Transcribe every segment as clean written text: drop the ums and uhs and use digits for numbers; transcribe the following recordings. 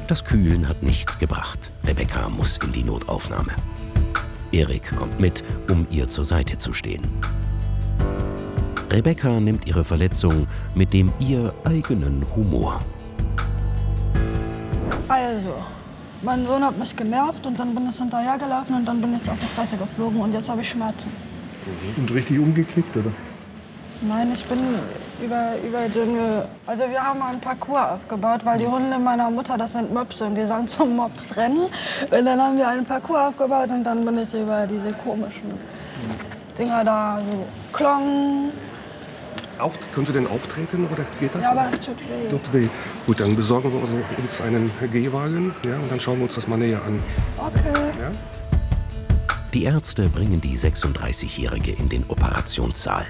Das Kühlen hat nichts gebracht. Rebecca muss in die Notaufnahme. Erik kommt mit, um ihr zur Seite zu stehen. Rebecca nimmt ihre Verletzung mit dem ihr eigenen Humor. Also, mein Sohn hat mich genervt und dann bin ich hinterhergelaufen und dann bin ich auf die Fresse geflogen und jetzt habe ich Schmerzen. Und richtig umgeknickt, oder? Nein, ich bin über Dünge. Also wir haben einen Parcours aufgebaut, weil die Hunde meiner Mutter, das sind Möpse und die sollen zum Mops rennen. Und dann haben wir einen Parcours aufgebaut und dann bin ich über diese komischen Dinger da so klong. Können Sie denn auftreten oder geht das? Ja, aber das tut weh. Tut weh. Gut, dann besorgen wir uns einen Gehwagen, ja, und dann schauen wir uns das mal näher an. Okay. Ja? Die Ärzte bringen die 36-Jährige in den Operationssaal.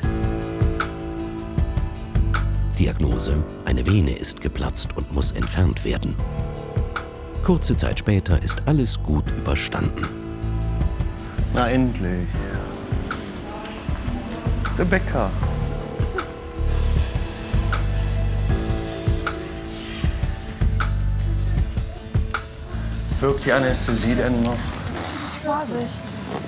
Diagnose: Eine Vene ist geplatzt und muss entfernt werden. Kurze Zeit später ist alles gut überstanden. Na endlich. Rebecca. Wirkt die Anästhesie denn noch? Vorsicht.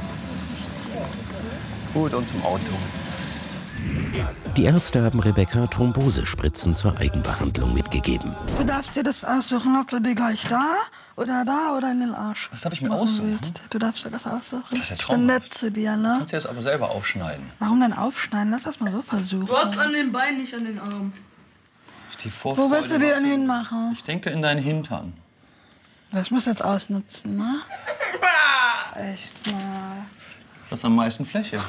Gut, und zum Auto. Die Ärzte haben Rebecca Thrombosespritzen zur Eigenbehandlung mitgegeben. Du darfst dir das aussuchen, ob du die gleich da oder in den Arsch. Das darf ich mir machen aussuchen? willst. Du darfst dir das aussuchen. Das ist ja Ich bin traumhaft. nett zu dir, ne? Kannst du das aber selber aufschneiden? Warum denn aufschneiden? Lass das mal so versuchen. Du hast an den Beinen, nicht an den Armen. Die Wo willst du die denn hinmachen? Ich denke in deinen Hintern. Das muss jetzt ausnutzen, ne? Echt mal. Das ist am meisten Fläche.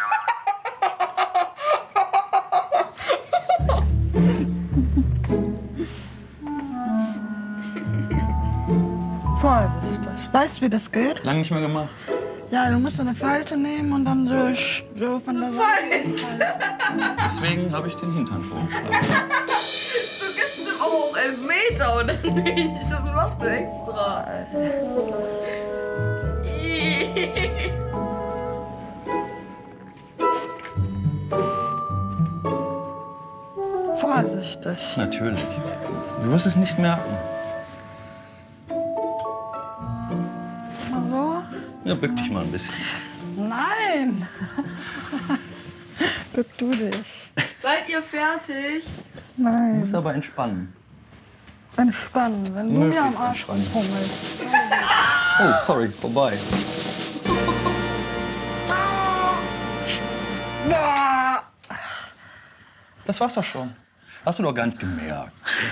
Vorsichtig. Weißt du, wie das geht? Lang nicht mehr gemacht. Ja, du musst eine Falte nehmen und dann so von der Seite. Deswegen habe ich den Hintern vorgeschlagen. Du gibst ihm aber auch 11 Meter, oder nicht? Das machst du extra. Vorsichtig. Natürlich. Du wirst es nicht merken. Mal so? Ja, bück dich mal ein bisschen. Nein! Bück du dich. Seid ihr fertig? Du Nein. musst aber entspannen. Entspannen, wenn du mir am Möglichst Arsch entspannen. rumpummelst. Oh, sorry, vorbei. Das war's doch schon. Hast du doch gar nicht gemerkt.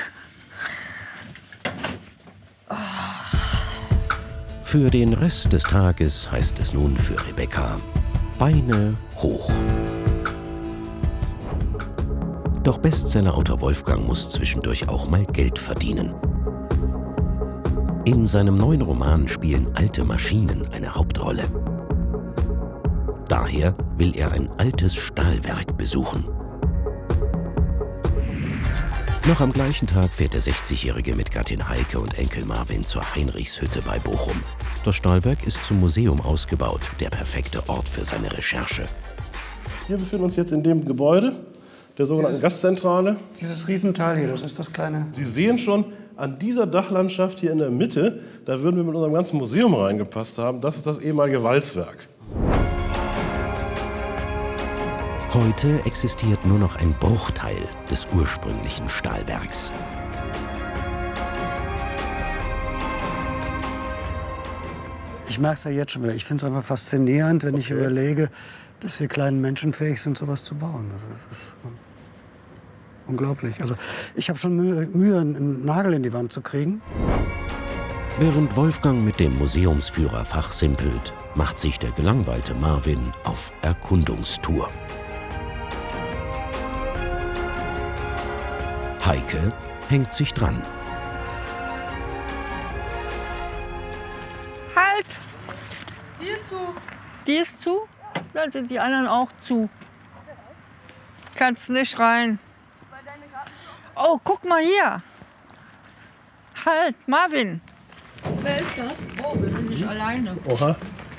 Für den Rest des Tages heißt es nun für Rebecca: Beine hoch. Doch Bestsellerautor Wolfgang muss zwischendurch auch mal Geld verdienen. In seinem neuen Roman spielen alte Maschinen eine Hauptrolle. Daher will er ein altes Stahlwerk besuchen. Noch am gleichen Tag fährt der 60-Jährige mit Gattin Heike und Enkel Marvin zur Heinrichshütte bei Bochum. Das Stahlwerk ist zum Museum ausgebaut, der perfekte Ort für seine Recherche. Wir befinden uns jetzt in dem Gebäude der sogenannten Gastzentrale. Dieses Riesenteil hier, das ist das kleine. Sie sehen schon, an dieser Dachlandschaft hier in der Mitte, da würden wir mit unserem ganzen Museum reingepasst haben. Das ist das ehemalige Walzwerk. Heute existiert nur noch ein Bruchteil des ursprünglichen Stahlwerks. Ich merke es ja jetzt schon wieder. Ich finde es einfach faszinierend, wenn ich überlege, dass wir kleinen Menschen fähig sind, sowas zu bauen. Also das ist unglaublich. Also ich habe schon Mühe, einen Nagel in die Wand zu kriegen. Während Wolfgang mit dem Museumsführer fachsimpelt, macht sich der gelangweilte Marvin auf Erkundungstour. Heike hängt sich dran. Halt! Die ist so. Die ist zu? Dann sind die anderen auch zu. Kannst nicht rein. Oh, guck mal hier. Halt, Marvin. Wer ist das? Oh, wir sind nicht alleine. Oha.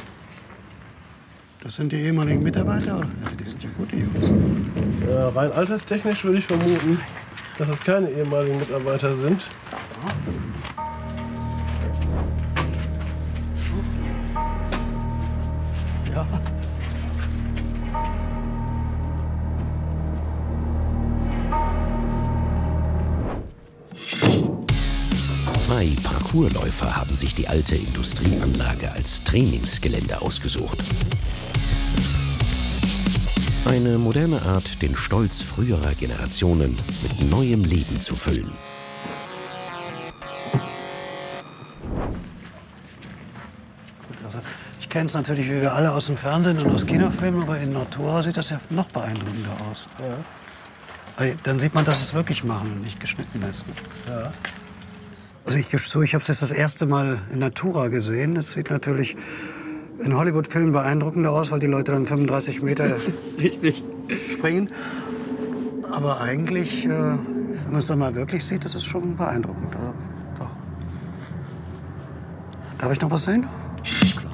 Das sind die ehemaligen Mitarbeiter? Oder? Ja, die sind ja gute Jungs. Rein alterstechnisch würde ich vermuten, dass es keine ehemaligen Mitarbeiter sind. 2 Parkourläufer haben sich die alte Industrieanlage als Trainingsgelände ausgesucht. Eine moderne Art, den Stolz früherer Generationen mit neuem Leben zu füllen. Also, ich kenne es natürlich, wie wir alle aus dem Fernsehen und aus Kinofilmen, aber in Natura sieht das ja noch beeindruckender aus. Ja. Weil dann sieht man, dass es wirklich machen und nicht geschnitten ist. Ne? Ja. Also ich gebe zu, ich habe es jetzt das erste Mal in Natura gesehen. Es sieht natürlich in Hollywood-Filmen beeindruckender aus, weil die Leute dann 35 Meter richtig springen. Aber eigentlich, wenn man es dann mal wirklich sieht, das ist schon beeindruckend. Also, doch. Darf ich noch was sehen? Klar.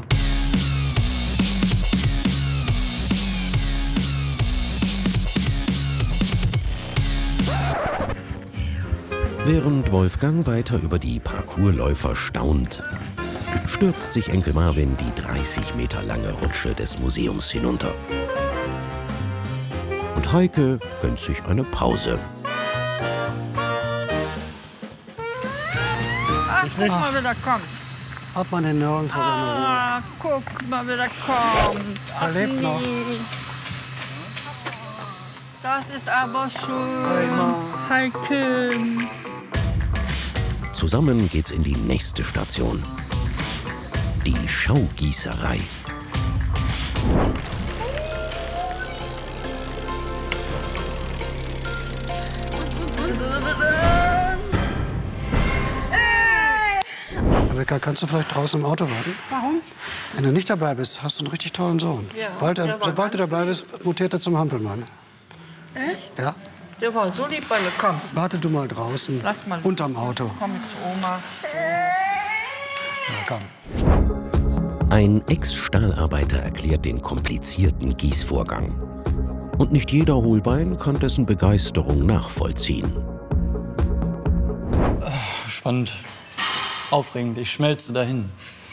Während Wolfgang weiter über die Parkourläufer staunt, stürzt sich Enkel Marvin die 30 Meter lange Rutsche des Museums hinunter. Und Heike gönnt sich eine Pause. Ach, guck mal, wer da kommt. Hat man den nirgends aus seiner Ruhe. Ah, guck mal, wer da kommt. Ach, Er lebt noch. nee. Das ist aber schön. Heike. Zusammen geht's in die nächste Station. Die Schaugießerei. Rebecca, kannst du vielleicht draußen im Auto warten? Warum? Wenn du nicht dabei bist, hast du einen richtig tollen Sohn. Ja, Sobald du dabei bist, mutiert er zum Hampelmann. Echt? Ja, Der war so lieb bei mir. Komm, warte du mal draußen, lass mal. unterm Auto. Komm mit zu Oma. Ja, komm. Ein Ex-Stahlarbeiter erklärt den komplizierten Gießvorgang. Und nicht jeder Hohlbein kann dessen Begeisterung nachvollziehen. Spannend. Aufregend. Ich schmelze dahin.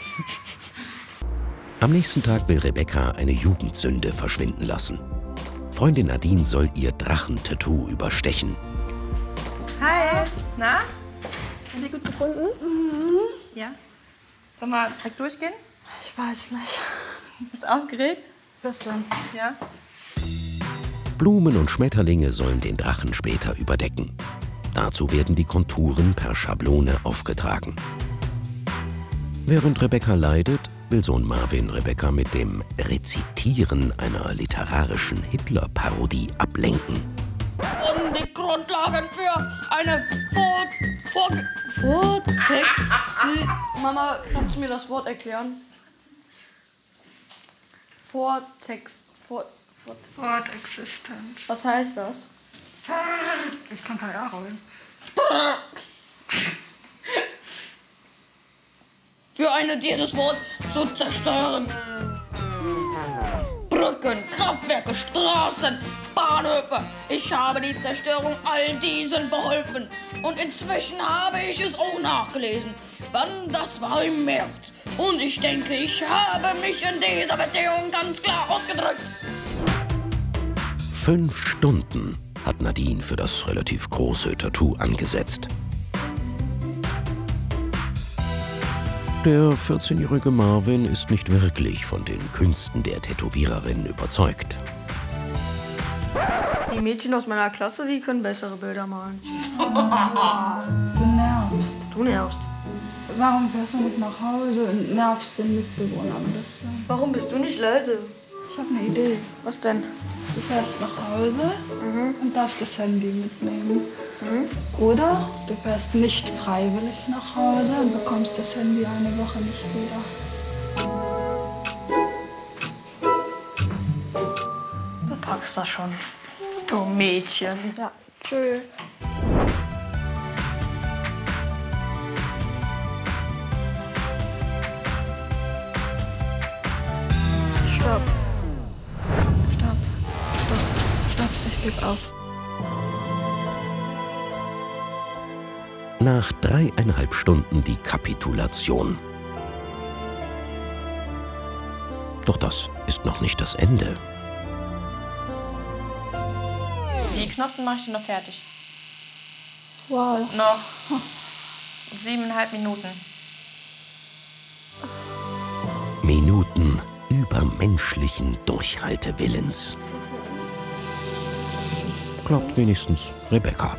Am nächsten Tag will Rebecca eine Jugendsünde verschwinden lassen. Freundin Nadine soll ihr Drachentattoo überstechen. Hi. Na? Sind die gut gefunden? Mhm. Ja. Sollen wir direkt durchgehen? Ich weiß nicht. Bist du aufgeregt? Bisschen. Ja. Blumen und Schmetterlinge sollen den Drachen später überdecken. Dazu werden die Konturen per Schablone aufgetragen. Während Rebecca leidet, will Sohn Marvin Rebecca mit dem Rezitieren einer literarischen Hitler-Parodie ablenken. Und die Grundlagen für eine Vortex... Mama, kannst du mir das Wort erklären? Wortexistenz. Was heißt das? Ich kann kein A rollen. Für dieses Wort zu zerstören. Brücken, Kraftwerke, Straßen, Bahnhöfe. Ich habe die Zerstörung all diesen beholfen. Und inzwischen habe ich es auch nachgelesen. Wann? Das war im März. Und ich denke, ich habe mich in dieser Beziehung ganz klar ausgedrückt. 5 Stunden hat Nadine für das relativ große Tattoo angesetzt. Der 14-jährige Marvin ist nicht wirklich von den Künsten der Tätowiererin überzeugt. Die Mädchen aus meiner Klasse, die können bessere Bilder malen. Du nervst. Du nervst. Warum fährst du nicht nach Hause und nervst den Mitbewohner ein bisschen? Warum bist du nicht leise? Ich habe eine Idee. Was denn? Du fährst nach Hause und darfst das Handy mitnehmen. Oder du fährst nicht freiwillig nach Hause und bekommst das Handy eine Woche nicht wieder. Du packst das schon. Du Mädchen. Ja, tschö. Stopp. Stopp. Stopp. Stopp. Ich gebe auf. Nach 3,5 Stunden die Kapitulation. Doch das ist noch nicht das Ende. Die Knospen mache ich noch fertig. Wow. Noch. 7,5 Minuten. Minuten übermenschlichen Durchhaltewillens. Glaubt wenigstens Rebecca.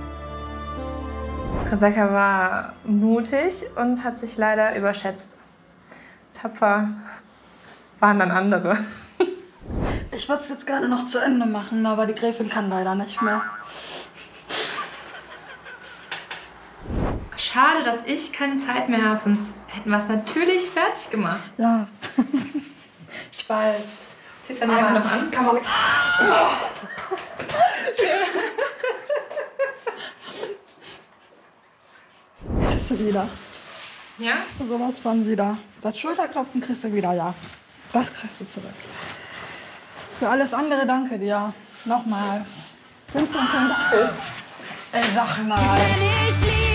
Rebecca war mutig und hat sich leider überschätzt. Tapfer waren dann andere. Ich würde es jetzt gerne noch zu Ende machen, aber die Gräfin kann leider nicht mehr. Schade, dass ich keine Zeit mehr habe, sonst hätten wir es natürlich fertig gemacht. Ja, ich weiß. Ziehst du deine Jacke noch an? Kann man nicht. Kriegst du wieder. Ja? Kriegst du sowas von wieder. Das Schulterklopfen kriegst du wieder, ja. Das kriegst du zurück. Für alles andere danke dir. Nochmal. 15 Dank. Ey, sag mal.